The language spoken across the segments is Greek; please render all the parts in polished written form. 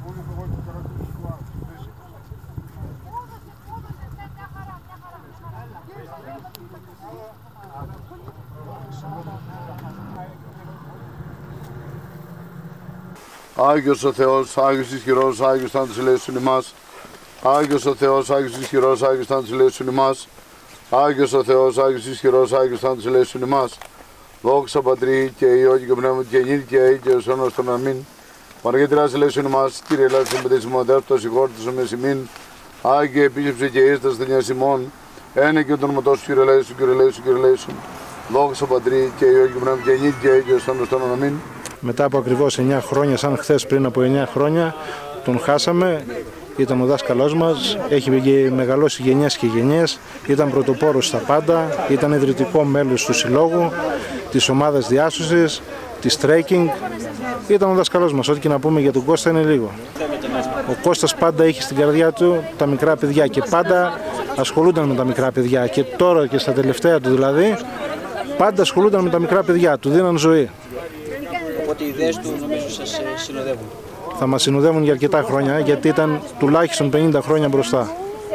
Άγιος ο Θεός, Άγιος ισχυρός, Άγιος θάνατος ελέησον ημάς. Άγιος ο Θεός, Άγιος ισχυρός, Άγιος θάνατος ελέησον ημάς. Άγιος ο Θεός, Άγιος ισχυρός, Άγιος θάνατος ελέησον ημάς. Δόξα Πατρί και Υιό και Πνεύμα και νύν και αεί και ως αιώνας των αμήν. Παναγία Τριάς ελέησον ημάς, Κύριε ελέησον παιδίσιμο δεύτερος συγχώρητος ομοίως ημίν. Άγιε επίσκεψε και ήρθας ασθενειάς ημών. Ένε και τον ονοματός σου Κύριε ελέησον, Κύριε ελέησον, Κύριε ελέησον. Δόξα Πατρί και Υιό και Πνεύμα και νύν και αεί και ως αιώνας των αμήν. Μετά από ακριβώς 9 χρόνια, σαν χθες πριν από 9 χρόνια, τον χάσαμε. Ήταν ο δάσκαλός μας, έχει μεγαλώσει γενιές και γενιές, ήταν πρωτοπόρος στα πάντα, ήταν ιδρυτικό μέλος του συλλόγου, της ομάδας διάσωσης, της trekking. Ήταν ο δάσκαλός μας, ό,τι και να πούμε για τον Κώστα είναι λίγο. Ο Κώστας πάντα είχε στην καρδιά του τα μικρά παιδιά και πάντα ασχολούνταν με τα μικρά παιδιά. Και τώρα και στα τελευταία του δηλαδή, πάντα ασχολούνταν με τα μικρά παιδιά, του δίναν ζωή. Οπότε οι ιδέες του νομίζω σας συνοδεύουν. Θα μας συνοδεύουν για αρκετά χρόνια, γιατί ήταν τουλάχιστον 50 χρόνια μπροστά.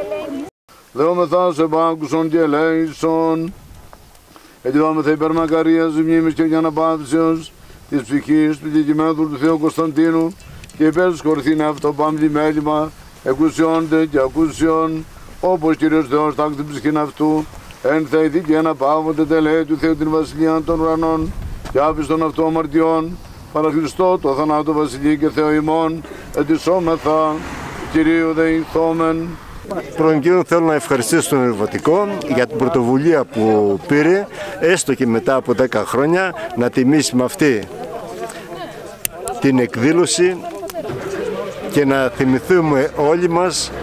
Δεόμεθα σε πάκουσον και ελέησον, ετοιμάμεθα υπερμακαρίας μνήμης και αναπαύσεως της ψυχής του κεκειμένου του Θεού Κωνσταντίνου και υπέρ τους χωρηθήνε αυτό παμπλή μέλημα, εκουσιόντε και ακούσιον, όπως Κύριος Θεός τάξει την ψυχήν αυτού, εν θα ηθεί και αναπαύονται τελέη του Θεού την βασιλεία των ουρανών και άπιστον αυτού αμαρτιών, παρά Χριστό το θανάτο βασιλεί και Θεό ημών, ετισόμεθα, Κυρίου δεηθόμεν. Πρώην Κύριον, θέλω να ευχαριστήσω τον Ερβατικό για την πρωτοβουλία που πήρε, έστω και μετά από 10 χρόνια, να τιμήσει με αυτή την εκδήλωση και να θυμηθούμε όλοι μας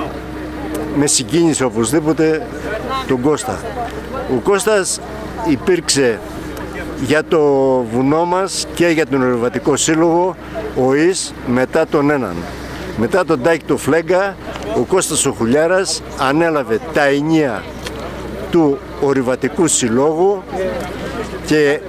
με συγκίνηση οπωσδήποτε τον Κώστα. Ο Κώστας υπήρξε για το βουνό μας και για τον Ορειβατικό Σύλλογο ο ΙΣ μετά τον έναν. Μετά τον Τάκη του Φλέγκα, ο Κώστας ο Χουλιάρας ανέλαβε τα ενία του Ορειβατικού Συλλόγου και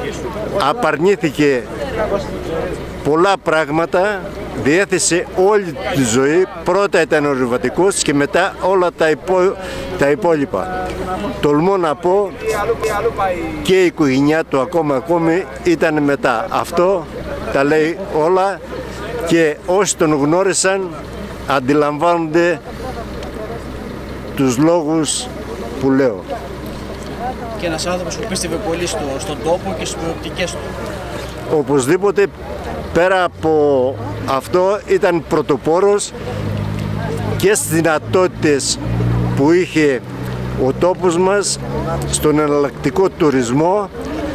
απαρνήθηκε πολλά πράγματα, διέθεσε όλη τη ζωή, πρώτα ήταν ορειβατικός και μετά όλα τα υπόλοιπα. Τολμώ να πω και η οικογένειά του ακόμη ήταν μετά. Αυτό τα λέει όλα και όσοι τον γνώρισαν αντιλαμβάνονται τους λόγους που λέω. Και ένας άνθρωπος που πίστευε πολύ στον τόπο και στις προοπτικές του. Οπωσδήποτε, πέρα από αυτό ήταν πρωτοπόρος και στις δυνατότητες που είχε ο τόπος μας στον εναλλακτικό τουρισμό,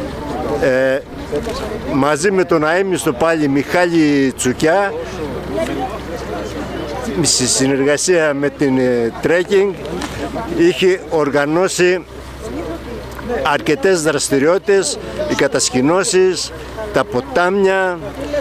μαζί με τον αείμνηστο πάλι Μιχάλη Τσουκιά, στη συνεργασία με την trekking, είχε οργανώσει αρκετές δραστηριότητες, οι κατασκηνώσεις, τα ποτάμια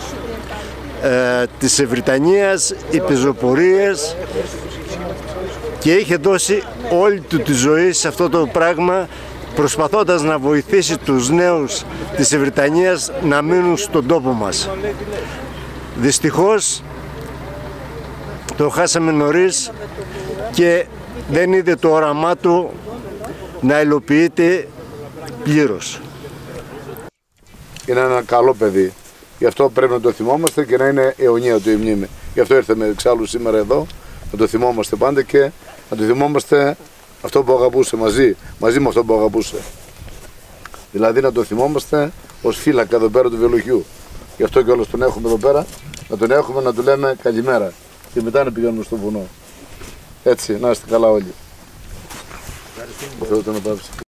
της Ευρυτανίας, οι πεζοπορίες και είχε δώσει όλη του τη ζωή σε αυτό το πράγμα, προσπαθώντας να βοηθήσει τους νέους της Ευρυτανίας να μείνουν στον τόπο μας. Δυστυχώς το χάσαμε νωρίς και δεν είδε το όραμά του να υλοποιείται πλήρως. Είναι ένα καλό παιδί. Γι' αυτό πρέπει να το θυμόμαστε και να είναι αιωνία του η μνήμη. Γι' αυτό ήρθαμε εξάλλου σήμερα εδώ, να το θυμόμαστε πάντα και να το θυμόμαστε αυτό που αγαπούσε μαζί με αυτό που αγαπούσε. Δηλαδή να το θυμόμαστε ως φύλακα εδώ πέρα του βιολογιού. Γι' αυτό και όλος τον έχουμε εδώ πέρα, να τον έχουμε να του λέμε καλημέρα και μετά να πηγαίνουμε στο βουνό. Έτσι, να είστε καλά όλοι.